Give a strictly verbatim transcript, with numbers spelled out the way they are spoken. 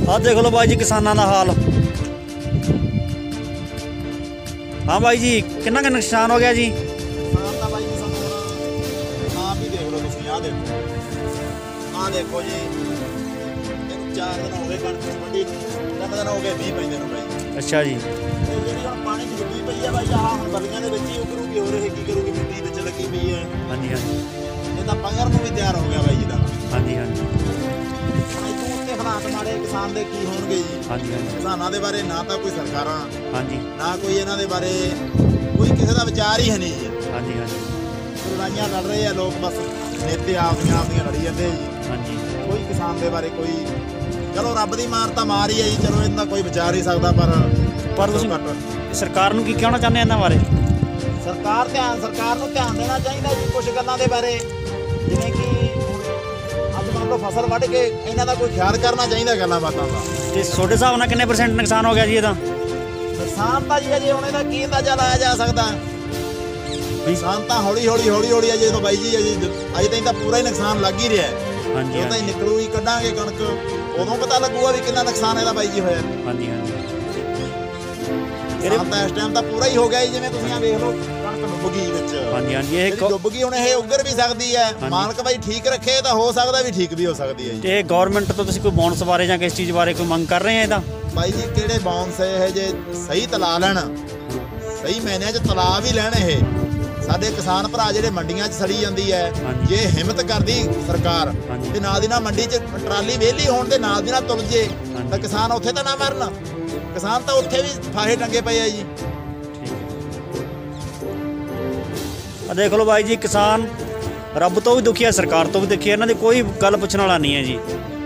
ਆਹ ਦੇਖ ਲਓ ਬਾਈ ਜੀ ਕਿਸਾਨਾਂ ਦਾ ਹਾਲ। हाँ भाई जी कितना का नुकसान हो गया जी? नुकसान तो भाई जी सानू आप ही देख लो तुसीं, आ देखो आ देखो जी, तीन चार दिन हो गए कणक मंडी नूं, तीन दिन हो गए मींह पैंदे नूं भाई। अच्छा जी। ते जिहड़ी हुण पानी च डुੱਬੀ पई है भाई, आह हुण गलियां दे विच ही उभरूगी, हो रही की करूगी, मिट्टी विच लगी पई है। हाँ जी हाँ जी। ये तां पंगर नूं भी तैयार हो गया भाई जी दा। हाँ जी हाँ जी। इतों उत्ते हालात माड़े किसान दे की होणगे जी? हाँ जी हाँ जी। किसानां दे बारे ना तां कोई सरकारां, हाँ जी ना कोई इन्हां दे बारे कोई किसी दा विचार ही है नहीं जी। हाँ जी हाँ जी। लड़ाइयां लड़ रहे हैं लोग, बस नेते आपदियां आपदियां लड़ी जाते जी। हाँ जी। कोई किसान दे बारे कोई, चलो रब दी मार तां मार ही है जी, चलो इन्ना कोई विचार नहीं सकदा, पर पर तुसीं सरकार नूं की कहना चाਹੁੰਦੇ ਇਹਨਾਂ ਬਾਰੇ? सरकार ध्यान सरकार नूं ध्यान देना चाहिए जी कुछ गल्लां दे बारे, जिवें कि ਅੱਜ ਮੰਨ ਲਓ ਫਸਲ ਵੱਢ ਕੇ ਇਹਨਾਂ ਦਾ ਕੋਈ ਖਿਆਲ ਕਰਨਾ ਚਾਹੀਦਾ ਗੱਲਾਂ ਬਾਤਾਂ ਦਾ। ਤੇ ਤੁਹਾਡੇ ਹਿਸਾਬ ਨਾਲ ਕਿੰਨੇ ਪਰਸੈਂਟ ਨੁਕਸਾਨ ਹੋ ਗਿਆ ਜੀ ਇਹਦਾ? ਨੁਕਸਾਨ ਤਾਂ ਜੀ ਅਜੇ ਹੁਣ ਇਹਦਾ ਕੀ ਅੰਦਾਜ਼ਾ ਲਾਇਆ ਜਾ ਸਕਦਾ? ਨੁਕਸਾਨ ਤਾਂ ਹੌਲੀ ਹੌਲੀ ਹੌਲੀ ਹੌਲੀ ਅਜੇ ਤੋਂ ਬਾਈ ਜੀ ਅਜੇ ਅਜੇ ਤਾਈਂ ਤਾਂ ਪੂਰਾ ਹੀ ਨੁਕਸਾਨ ਲੱਗ ਹੀ ਰਿਹਾ। ਹਾਂਜੀ ਉਹ ਤਾਂ ਹੀ ਨਿਕਲੂ ਹੀ, ਕੱਢਾਂਗੇ ਕਣਕ ਉਦੋਂ ਪਤਾ ਲੱਗੂਗਾ ਵੀ ਕਿੰਨਾ ਨੁਕਸਾਨ ਇਹਦਾ ਬਾਈ ਜੀ ਹੋਇਆ। ਹਾਂਜੀ ਹਾਂਜੀ। ਨੁਕਸਾਨ ਤਾਂ ਇਸ ਟਾਈਮ ਤਾਂ ਪੂਰਾ ਹੀ ਹੋ ਗਿਆ ਜੀ, ਜਿਵੇਂ ਤੁਸੀਂ ਆ ਵੇਖ ਲਓ ਕਣਕ ਡੁੱਬ ਗਈ ਵਿੱਚ। ਹਾਂਜੀ ਹਾਂਜੀ। ਇਹ ਡੁੱਬ ਗਈ, ਹੁਣ ਇਹ ਉੱਗਰ ਵੀ ਸਕਦੀ ਹੈ, ਮਾਲਕ ਬਾਈ ਠੀਕ ਰੱਖੇ ਤਾਂ ਹੋ ਸਕਦਾ ਵੀ ਠੀਕ ਵੀ ਹੋ ਸਕਦੀ ਹੈ ਜੀ। ਤੇ ਗਵਰਨਮੈਂਟ ਤੋਂ ਤੁਸੀਂ ਕੋਈ ਬੋਨਸ ਬਾਰੇ ਜਾਂ ਕਿਸ ਚੀਜ਼ ਬਾਰੇ ਕੋਈ ਮੰਗ ਕਰ ਰਹੇ ਆ ਇਹਦਾ? ਬਾਈ ਜੀ ਕਿਹੜੇ ਬੌਂਸ ਇਹ ਜੇ ਸਹੀ ਤਲਾ ਲੈਣ, ਸਹੀ ਮਹੀਨਿਆਂ 'ਚ ਤਲਾ ਵੀ ਲੈਣ, ਇਹ ਸਾਡੇ ਕਿਸਾਨ ਭਰਾ ਜਿਹੜੇ ਮੰਡੀਆਂ 'ਚ ਸੜੀ ਜਾਂਦੀ ਹੈ, ਜੇ ਹਿੰਮਤ ਕਰਦੀ ਸਰਕਾਰ ਤੇ ਨਾਲ ਦੀ ਨਾਲ ਮੰਡੀ 'ਚ ਟਰਾਲੀ ਵਿਹਲੀ ਹੋਣ ਦੇ ਨਾਲ ਦੀ ਨਾਲ ਤੁਲ ਜੇ ਤਾਂ ਕਿਸਾਨ ਉੱਥੇ ਤਾਂ ਨਾ ਮਰਨ। ਕਿਸਾਨ ਤਾਂ ਉੱਥੇ ਵੀ ਫਾਹੇ ਟੰਗੇ ਪਏ ਆ ਜੀ। ਆ ਦੇਖ ਲਓ ਬਾਈ ਜੀ, ਕਿਸਾਨ ਰੱਬ ਤੋਂ ਵੀ ਦੁਖੀ ਹੈ, ਸਰਕਾਰ ਤੋਂ ਵੀ ਦੁਖੀ ਹੈ, ਇਹਨਾਂ ਦੀ ਕੋਈ ਗੱਲ ਪੁੱਛਣ ਵਾਲਾ ਨਹੀਂ ਹੈ ਜੀ।